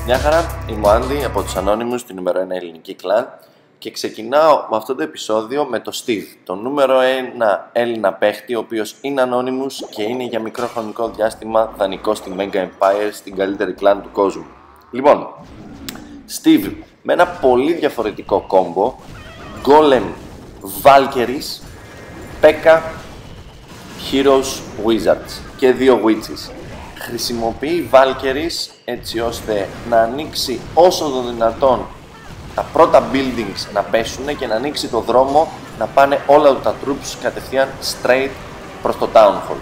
Μια χαρά, είμαι ο Άντι από τους Anonymous, την νούμερο 1 ελληνική κλαν και ξεκινάω με αυτό το επεισόδιο με το Steve, το νούμερο 1 Έλληνα παίχτη, ο οποίος είναι Anonymous και είναι για μικρό χρονικό διάστημα δανεικός στη Mega Empire, στην καλύτερη κλαν του κόσμου. Λοιπόν, Steve με ένα πολύ διαφορετικό κόμπο, Golem Valkyries, P.E.K.K.A, Heroes Wizards και 2 Witches. Χρησιμοποιεί Valkyries έτσι ώστε να ανοίξει όσο το δυνατόν τα πρώτα buildings να πέσουν και να ανοίξει το δρόμο να πάνε όλα τα troops κατευθείαν straight προς το Town Hall.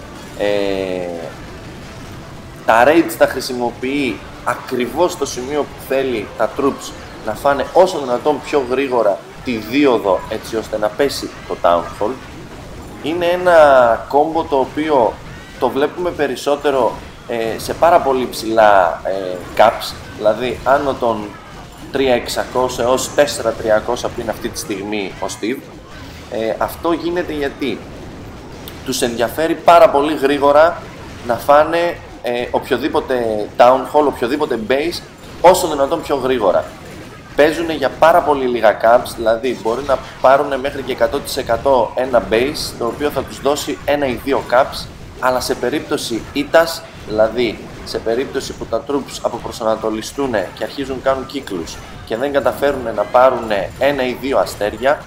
Τα raids τα χρησιμοποιεί ακριβώς στο σημείο που θέλει τα troops να φάνε όσο δυνατόν πιο γρήγορα τη δίωδο έτσι ώστε να πέσει το Town Hall. Είναι ένα κόμπο το οποίο το βλέπουμε περισσότερο σε πάρα πολύ ψηλά caps, δηλαδή άνω των 3.600 έως 4.300 που είναι αυτή τη στιγμή ο Steve. Αυτό γίνεται γιατί τους ενδιαφέρει πάρα πολύ γρήγορα να φάνε οποιοδήποτε town hall, οποιοδήποτε base όσο δυνατόν πιο γρήγορα. Παίζουν για πάρα πολύ λίγα caps, δηλαδή μπορεί να πάρουν μέχρι και 100% ένα base το οποίο θα τους δώσει 1 ή 2 caps, αλλά σε περίπτωση ήττας, δηλαδή σε περίπτωση που τα troops αποπροσανατολιστούν και αρχίζουν κάνουν κύκλους και δεν καταφέρουν να πάρουν 1 ή 2 αστέρια,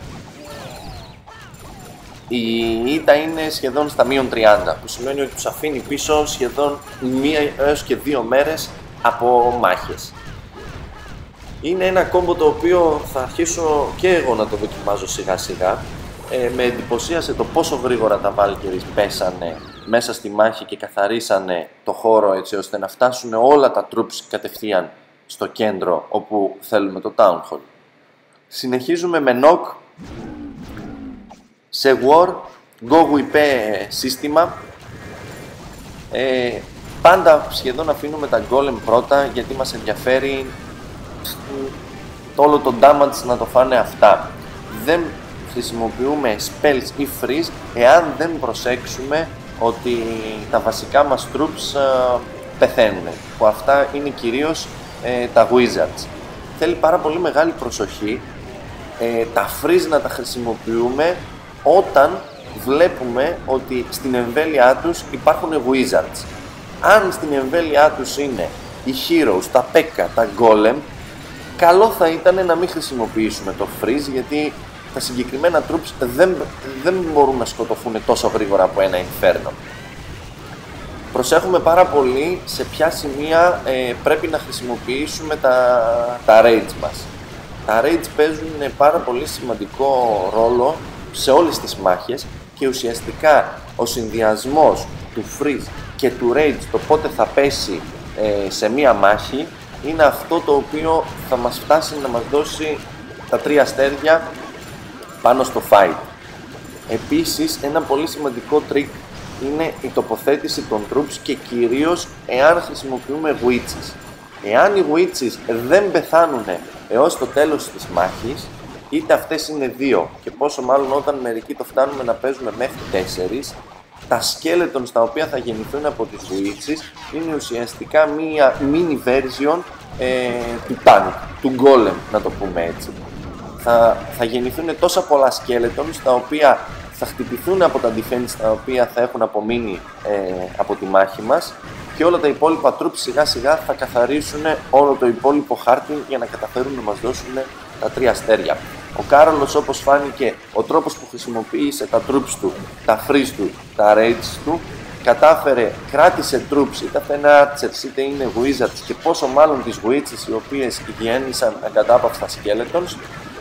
η ήττα είναι σχεδόν στα -30, που σημαίνει ότι τους αφήνει πίσω σχεδόν 1 έως και 2 μέρες από μάχες. Είναι ένα κόμπο το οποίο θα αρχίσω και εγώ να το δοκιμάζω σιγά σιγά. Με εντυπωσίασε το πόσο γρήγορα τα Valkyries πέσανε μέσα στη μάχη και καθαρίσανε το χώρο έτσι ώστε να φτάσουν όλα τα troops κατευθείαν στο κέντρο όπου θέλουμε το Town Hall. Συνεχίζουμε με knock σε war, go with σύστημα. Πάντα σχεδόν αφήνουμε τα golem πρώτα γιατί μας ενδιαφέρει όλο το damage να το φάνε αυτά. Δεν χρησιμοποιούμε spells ή freeze εάν δεν προσέξουμε ότι τα βασικά μας troops πεθαίνουν, που αυτά είναι κυρίως τα wizards. Θέλει πάρα πολύ μεγάλη προσοχή τα freeze να τα χρησιμοποιούμε όταν βλέπουμε ότι στην εμβέλειά τους υπάρχουν wizards. Αν στην εμβέλειά τους είναι οι heroes, τα P.E.K.K.A, τα golem, καλό θα ήταν να μην χρησιμοποιήσουμε το freeze γιατί τα συγκεκριμένα troops δεν μπορούν να σκοτωθούν τόσο γρήγορα από ένα inferno. Προσέχουμε πάρα πολύ σε ποια σημεία πρέπει να χρησιμοποιήσουμε τα raids μας. Τα raids παίζουν πάρα πολύ σημαντικό ρόλο σε όλες τις μάχες και ουσιαστικά ο συνδυασμός του freeze και του raids, το πότε θα πέσει σε μία μάχη, είναι αυτό το οποίο θα μας φτάσει να μας δώσει τα 3 αστέρια πάνω στο fight. Επίσης, ένα πολύ σημαντικό trick είναι η τοποθέτηση των troops και κυρίως εάν χρησιμοποιούμε witches. Εάν οι witches δεν πεθάνουν έως το τέλος της μάχης, είτε αυτές είναι 2 και πόσο μάλλον όταν μερικοί το φτάνουμε να παίζουμε μέχρι 4, τα skeletons τα οποία θα γεννηθούν από τις witches είναι ουσιαστικά μία mini version του tank, του golem να το πούμε έτσι. Θα γεννηθούν τόσα πολλά skeletons τα οποία θα χτυπηθούν από τα defense τα οποία θα έχουν απομείνει από τη μάχη μας και όλα τα υπόλοιπα troops σιγά σιγά θα καθαρίσουν όλο το υπόλοιπο χάρτη για να καταφέρουν να μας δώσουν τα 3 αστέρια. Ο Κάρολος, όπως φάνηκε, ο τρόπος που χρησιμοποίησε τα troops του, τα freeze του, τα raids του, κατάφερε, κράτησε troops, είτε αυτά είναι archers είτε είναι wizards και πόσο μάλλον τις witches οι οποίες γέννησαν ακατάπαυστα skeletons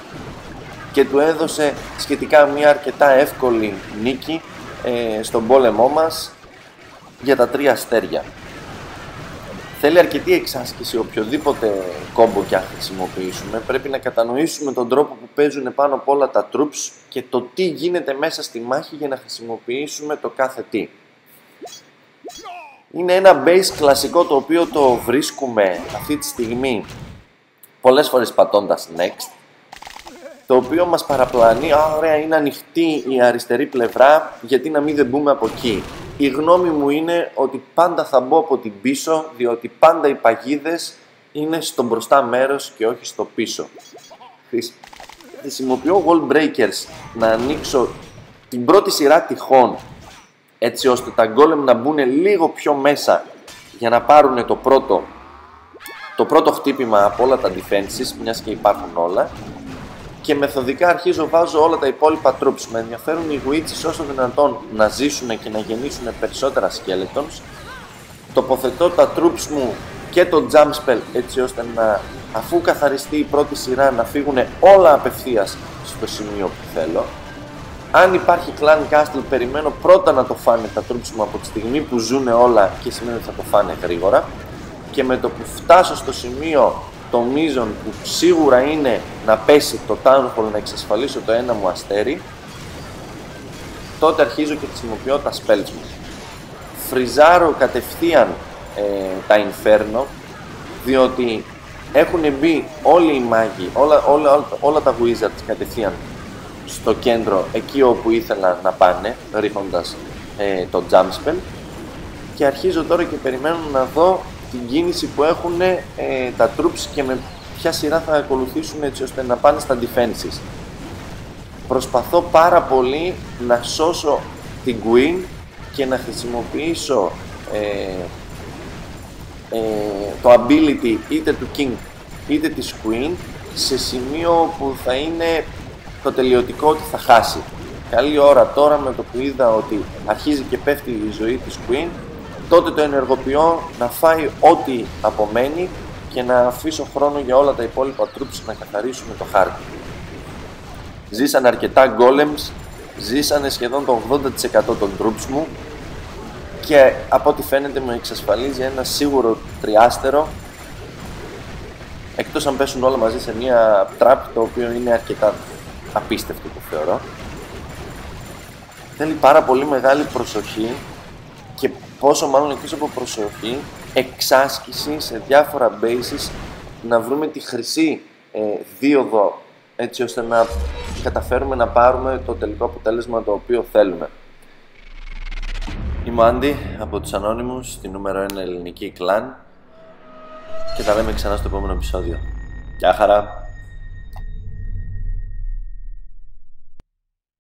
και του έδωσε σχετικά μια αρκετά εύκολη νίκη στον πόλεμό μας για τα 3 αστέρια. Θέλει αρκετή εξάσκηση οποιοδήποτε κόμπο και αν χρησιμοποιήσουμε. Πρέπει να κατανοήσουμε τον τρόπο που παίζουν πάνω από όλα τα troops και το τι γίνεται μέσα στη μάχη για να χρησιμοποιήσουμε το κάθε τι. Είναι ένα base κλασικό το οποίο το βρίσκουμε αυτή τη στιγμή πολλές φορές πατώντας next, το οποίο μας παραπλανεί, ωραία είναι ανοιχτή η αριστερή πλευρά, γιατί να μην δεν μπούμε από εκεί. Η γνώμη μου είναι ότι πάντα θα μπω από την πίσω, διότι πάντα οι παγίδες είναι στο μπροστά μέρος και όχι στο πίσω. Χρησιμοποιώ wall breakers να ανοίξω την πρώτη σειρά τυχών, έτσι ώστε τα golem να μπουν λίγο πιο μέσα για να πάρουν το πρώτο χτύπημα από όλα τα defenses, μιας και υπάρχουν όλα. Και μεθοδικά βάζω όλα τα υπόλοιπα troops. Με ενδιαφέρουν οι witches όσο δυνατόν να ζήσουν και να γεννήσουν περισσότερα skeletons. Τοποθετώ τα troops μου και το jump spell, έτσι ώστε αφού καθαριστεί η πρώτη σειρά να φύγουν όλα απευθείας στο σημείο που θέλω. Αν υπάρχει clan castle, περιμένω πρώτα να το φάνε τα troops μου από τη στιγμή που ζουν όλα, και σημαίνει ότι θα το φάνε γρήγορα. Και με το που φτάσω στο σημείο το μείζον που σίγουρα είναι να πέσει το town hall, να εξασφαλίσω το ένα μου αστέρι, τότε αρχίζω και χρησιμοποιώ τα spells μου. Φριζάρω κατευθείαν τα Inferno, διότι έχουν μπει όλοι οι μάγοι, όλα τα wizards κατευθείαν στο κέντρο, εκεί όπου ήθελα να πάνε, ρίχνοντας το jump spell, και αρχίζω τώρα και περιμένω να δω την κίνηση που έχουν τα troops και με ποια σειρά θα ακολουθήσουν, έτσι ώστε να πάνε στα defenses. Προσπαθώ πάρα πολύ να σώσω την Queen και να χρησιμοποιήσω το ability είτε του King είτε της Queen σε σημείο που θα είναι το τελειωτικό ότι θα χάσει. Καλή ώρα τώρα, με το που είδα ότι αρχίζει και πέφτει η ζωή της Queen, τότε το ενεργοποιώ να φάει ό,τι απομένει και να αφήσω χρόνο για όλα τα υπόλοιπα troops να καθαρίσουν το χάρτη. Ζήσανε αρκετά golems, ζήσανε σχεδόν το 80% των troops μου και από ό,τι φαίνεται μου εξασφαλίζει ένα σίγουρο τριάστερο, εκτός αν πέσουν όλα μαζί σε μια trap, το οποίο είναι αρκετά απίστευτο, το θεωρώ. Θέλει πάρα πολύ μεγάλη προσοχή και πόσο μάλλον εκτός από προσοχή, εξάσκηση σε διάφορα bases, να βρούμε τη χρυσή δίωδο, έτσι ώστε να καταφέρουμε να πάρουμε το τελικό αποτέλεσμα το οποίο θέλουμε. Είμαι ο Άντι από τους Anonymous, τη νούμερο 1 ελληνική κλάν, και τα λέμε ξανά στο επόμενο επεισόδιο. Γεια χαρά!